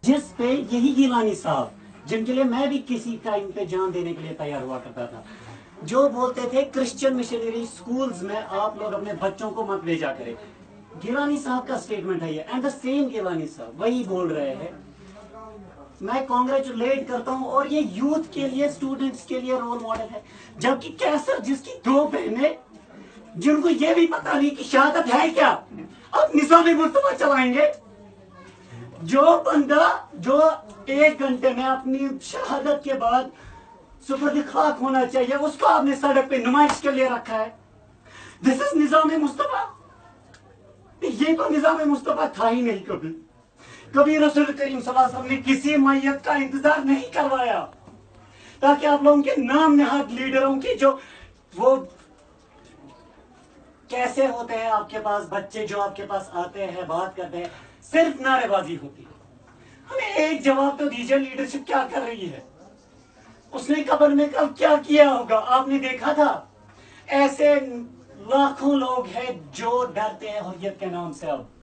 جس پہ یہی گیلانی صاحب، جن کے لیے میں بھی کسی ٹائم پہ جان دینے کے لیے تیار ہوا کرتا تھا، جو بولتے تھے کرسچن مشنری سکولز میں آپ لوگ اپنے بچوں کو مت بھیجا کرے. گیلانی صاحب کا سٹیٹمنٹ ہے یہ، اینڈ دا سیم گیلانی صاحب وہی بول رہے ہیں. میں کانگریچولیٹ کرتا ہوں، اور یہ یوتھ کے لیے، اسٹوڈنٹس کے لیے رول ماڈل ہے. جبکہ کیسر جس کی 2 بہنیں، جن کو یہ بھی پتا نہیں کہ شہادت ہے کیا، اب نظام مصطفیٰ چلائیں گے. جو بندہ جو 1 گھنٹے میں اپنی شہادت کے بعد سپرد خاک ہونا چاہیے، اس کو آپ نے سڑک پہ نمائش کے لیے رکھا ہے. دس از نظام مصطفیٰ. یہ تو نظام مصطفیٰ تھا ہی نہیں. کبھی رسول کریم صلی اللہ علیہ وسلم نے کسی میت کا انتظار نہیں کروایا تاکہ آپ لوگوں کے نام نہاد لیڈروں کی جو وہ کیسے ہوتے ہیں آپ کے پاس بچے جو آپ کے پاس آتے ہیں بات کرتے ہیں، صرف نعرے بازی ہوتی ہے. ہمیں ایک جواب تو دیجیے، لیڈرشپ کیا کر رہی ہے؟ اس نے قبر میں کب کیا کیا ہوگا؟ آپ نے دیکھا تھا؟ ایسے لاکھوں لوگ ہیں جو ڈرتے ہیں حریت کے نام سے. اب